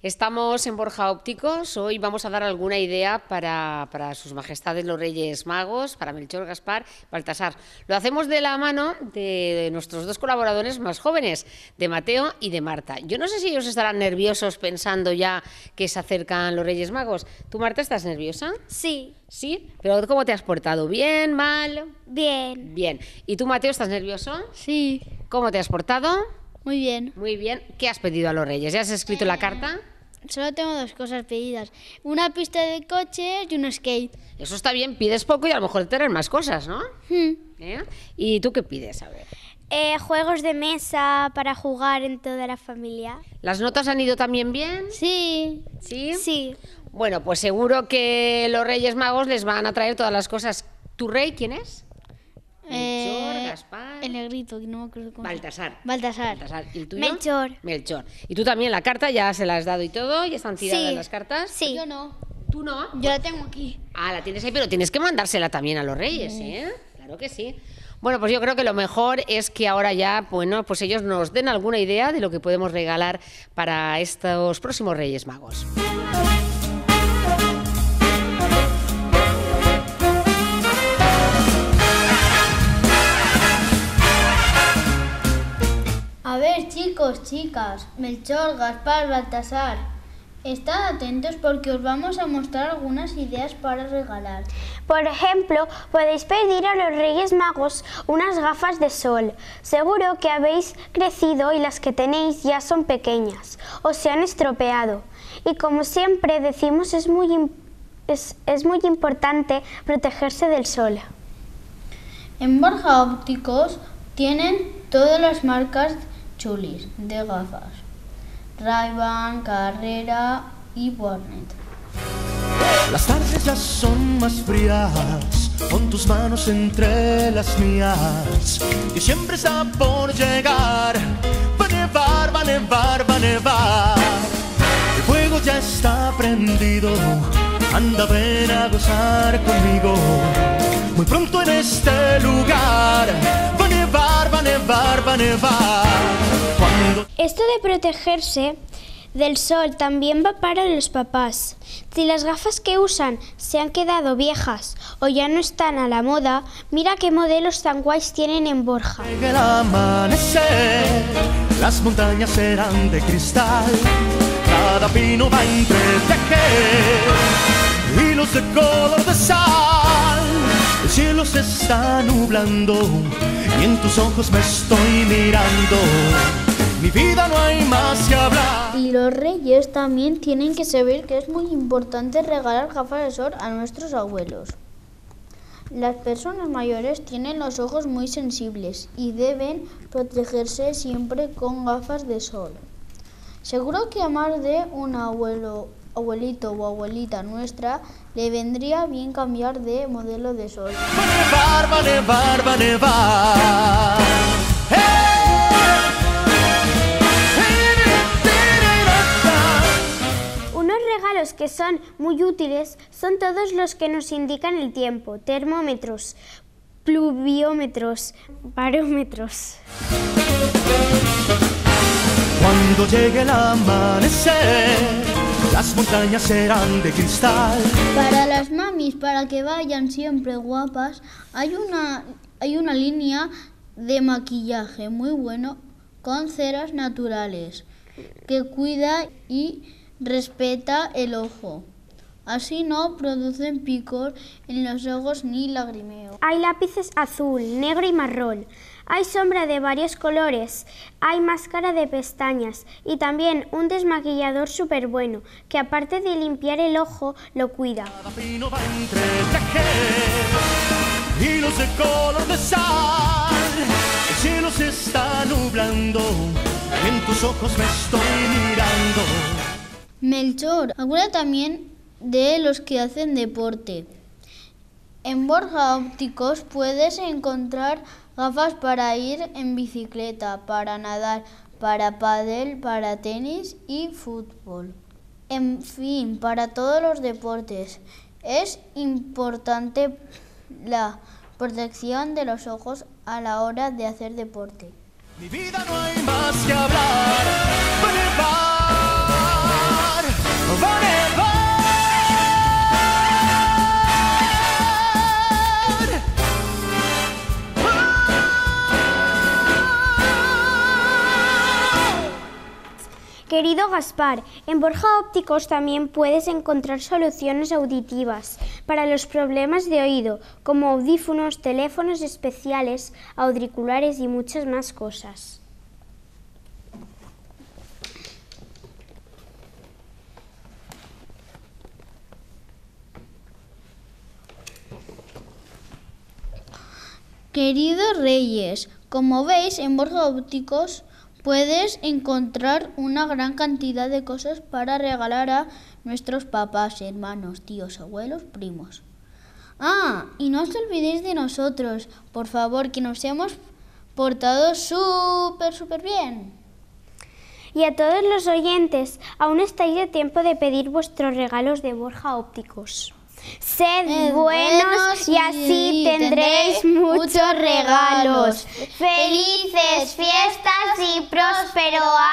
Estamos en Borja Ópticos. Hoy vamos a dar alguna idea para sus majestades los Reyes Magos, para Melchor, Gaspar, Baltasar. Lo hacemos de la mano de nuestros dos colaboradores más jóvenes, de Mateo y de Marta. Yo no sé si ellos estarán nerviosos pensando ya que se acercan los Reyes Magos. ¿Tú, Marta, estás nerviosa? Sí. ¿Sí? ¿Pero cómo te has portado? ¿Bien? ¿Mal? Bien. Bien. ¿Y tú, Mateo, estás nervioso? Sí. ¿Cómo te has portado? Muy bien. Muy bien. ¿Qué has pedido a los Reyes? ¿Ya has escrito la carta? Solo tengo dos cosas pedidas. Una pista de coches y un skate. Eso está bien, pides poco y a lo mejor tener más cosas, ¿no? ¿Eh? ¿Y tú qué pides? A ver. Juegos de mesa para jugar en toda la familia. ¿Las notas han ido también bien? Sí. ¿Sí? Sí. Bueno, pues seguro que los Reyes Magos les van a traer todas las cosas. ¿Tu rey quién es? Melchor, Gaspar... El negrito, que no me acuerdo cómo. Baltasar. Baltasar. ¿Y el tuyo? Melchor. Melchor. ¿Y tú también la carta ya se la has dado y todo? ¿Ya están tiradas Sí. las cartas? Sí. Yo no. ¿Tú no? Yo la tengo aquí. Ah, la tienes ahí, pero tienes que mandársela también a los Reyes, ¿eh? Claro que sí. Bueno, pues yo creo que lo mejor es que ahora ya, bueno, pues ellos nos den alguna idea de lo que podemos regalar para estos próximos Reyes Magos. A ver, chicos, chicas, Melchor, Gaspar, Baltasar, estad atentos porque os vamos a mostrar algunas ideas para regalar. Por ejemplo, podéis pedir a los Reyes Magos unas gafas de sol. Seguro que habéis crecido y las que tenéis ya son pequeñas o se han estropeado. Y como siempre decimos, es muy importante protegerse del sol. En Borja Ópticos tienen todas las marcas chulis de gafas. Ray-Ban, Carrera y Warnet. Las tardes ya son más frías, con tus manos entre las mías, que siempre está por llegar. Va a nevar, va a nevar, va a nevar. El fuego ya está prendido, anda, ven a gozar conmigo. Muy pronto en este lugar va a nevar, va a nevar, va a nevar. Esto de protegerse del sol también va para los papás. Si las gafas que usan se han quedado viejas o ya no están a la moda, mira qué modelos tan guays tienen en Borja. Llega el amanecer, las montañas serán de cristal, cada pino va a entretejer hilos de color de sal. El cielo se está nublando y en tus ojos me estoy mirando. Mi vida no hay más que hablar. Y los reyes también tienen que saber que es muy importante regalar gafas de sol a nuestros abuelos. Las personas mayores tienen los ojos muy sensibles y deben protegerse siempre con gafas de sol. Seguro que a más de un abuelito o abuelita nuestra le vendría bien cambiar de modelo de sol. Va a nevar, va a nevar, va a nevar. Unos regalos que son muy útiles son todos los que nos indican el tiempo: termómetros, pluviómetros, barómetros. Cuando llegue el amanecer, las montañas serán de cristal. Para las mamis, para que vayan siempre guapas, hay una línea de maquillaje muy bueno con ceras naturales que cuida y respeta el ojo. Así no producen picos en los ojos ni lagrimeo. Hay lápices azul, negro y marrón. Hay sombra de varios colores. Hay máscara de pestañas y también un desmaquillador súper bueno que aparte de limpiar el ojo lo cuida. Cada pino va a entretejer hilos de color de sal. El cielo se está nublando y en tus ojos me estoy mirando. Melchor, acuérdate también de los que hacen deporte. En Borja Ópticos puedes encontrar gafas para ir en bicicleta, para nadar, para pádel, para tenis y fútbol. En fin, para todos los deportes. Es importante la protección de los ojos a la hora de hacer deporte. Mi vida no hay más que hablar. Va a nevar. Querido Gaspar, en Borja Ópticos también puedes encontrar soluciones auditivas para los problemas de oído, como audífonos, teléfonos especiales, auriculares y muchas más cosas. Queridos Reyes, como veis, en Borja Ópticos puedes encontrar una gran cantidad de cosas para regalar a nuestros papás, hermanos, tíos, abuelos, primos. Ah, y no os olvidéis de nosotros, por favor, que nos hemos portado súper bien. Y a todos los oyentes, aún estáis a tiempo de pedir vuestros regalos de Borja Ópticos. Sed buenos y así tendréis muchos regalos. ¡Felices fiestas y próspero año!